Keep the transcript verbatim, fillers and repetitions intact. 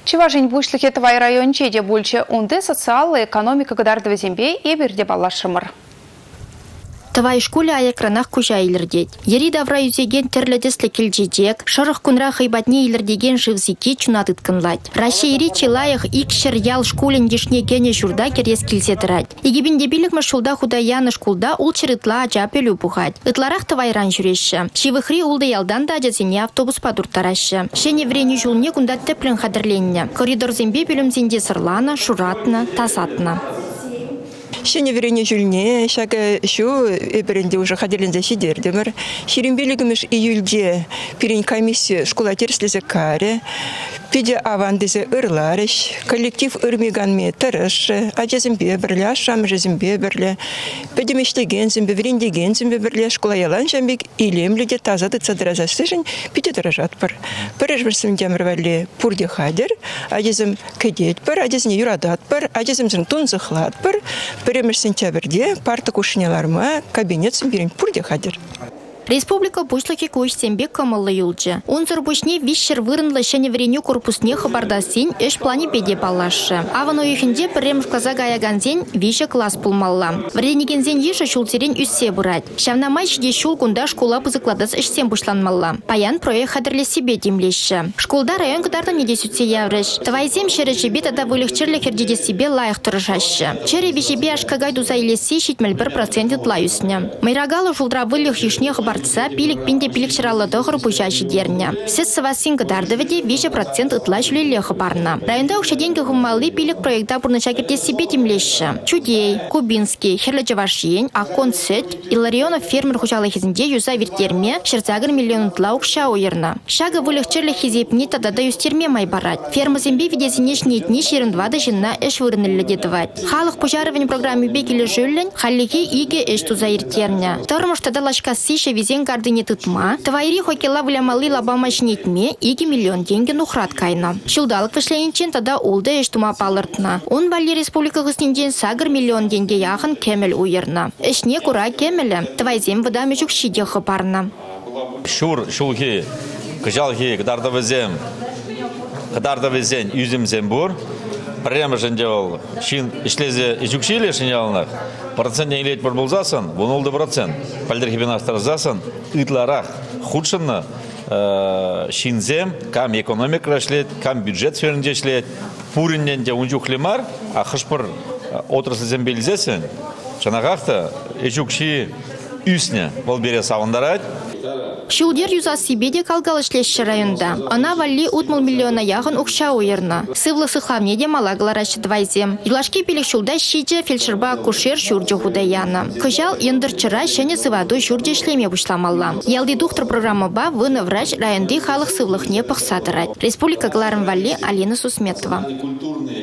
Чеважень бушлыхе Твай район чеде больше унды социалы экономика гадардывы зембе и берде балашымыр. Твай школе аякранах кужа илердет. Ери давра юзеген терледесле келжедек, шырых кунра хайбатне илердеген живзике чунатыт кынлать. Россия ери челаях икшер ял школен дешне гене журда керес килсетырать. Игибин дебилик шулда худаяны школда улчырытла ажапелю пухать. Ытларах твайран жүреші. Шивыхри улды ялдан да ажазине автобус падуртарашы. Шене врени жулне кунда теплен хадырленне. Коридор зембе пелемзенде сырлана, шуратна, тасатна. Шене верене жюльне, шага шу эберенде уже ходили сидердемер. Ширимбелигмеш июльде перень комиссию школа терслезе каре. Пиде авандезе ырларыш, коллектив ырмиганме тарыш, ажезим беберле, ашам жезим беберле. Пиде мештеген зембе, верендеген зембе берле, школа ялан жамбек илемледе тазады цадыразастыжын пиде дыражат пар. Парежверсим демрвали пурде хадер, ажезим кедет пар, ажезим юрадат пар, ажезим зин тунзыхлат пар. Перемеш сентябрьде парта кушняларма кабинет симбирин пурде хадер. Республика бушлыки куш сембек камыллы юлчы. Унзыр бушне вишшер вырынлы шене вреню корпусне хабардасин эш плане педе палашы. Аван уйхинде премш казага аяганзен више класс пулмалла. Вренигензен еші шултерен үссе бұрад. Шавнамай шде шул кунда школа бызыкладас эшсен бушланмалла. Паян проект хадырле себе демлеші. Школда район кадарда неде сүтсе яврыш. Твайзем шері жебе тада вылықчырлы кердеде себе лайық тұрышашы. Чері вишебе ашкагай дуза илесе шитмел бір процент ұтлайысны. Майрагалы жулдра вылық ешне Барца пилик пинде пилик шыралы дығыр бұжашы дерне. Сіз сывасын кадардыведе више процент ытлаш лелеғы барна. Районда ұқшаденгі ғыммалы пилик проекта бұрныша керте себе демлеші. Чудей, Кубинский, Херлечевашиен, Акон Сет, Иларионов фермер хужалы хизінде юза вертерме шырзагыр миллион утла ұқша ойырна. Шага вылықчырлы хизепне тадада юстерме май барад. Ферма зембе видезінешне етне шеріндвады жинна эш вырынылы дедівад. Халық пожарывань программы бекелі жүлін, халлиге иге эш туза ертерне. Тұрмыш тада лашкасы визен гардыне тытма, твайри хокела вылямалы лабамаш нетме, иги миллион деньги нухрат кайна. Шылдалық вышленчен тада улды эштума палыртна. Он вали республика гыстенден сагыр миллион деньги яхын кемел уйырна. Эшне кура кемелі, твайзем выдаме жүк шидеқы парна. Шур, шулхи, кыжалхи, кыдарда візем, кыдарда візен, юзімзен бұр. Прямо жендел, шин ишлезе изучили шинялнах. Процент не илет пробулзасан, вунолды процент. Пальдерхи бинастарзасан, итларах худшенно шинзем, кам экономик рашлет, кам бюджет сферінде шлет. Пуринненде унжук лимар, а хышпыр отрасль зембелизесен. Шанағақты ежукши үсне бол бере савындарать. Шулдер юза сибеде калгалышлешші районда. Она вали утмыл миллиона яғын ұқша ойырна. Сывлы сыхламне де малагларашы двайзем. Илашки пелек шулда шиже фельдшерба кушер шурджы худаяна. Кыжал ендырчыра шәне сываду шурджы шлеме бұшламалла. Ялды доктор программа ба выны врач районды халық сывлых не пықсатырать. Республика Гларым Вали Алина Сусметова.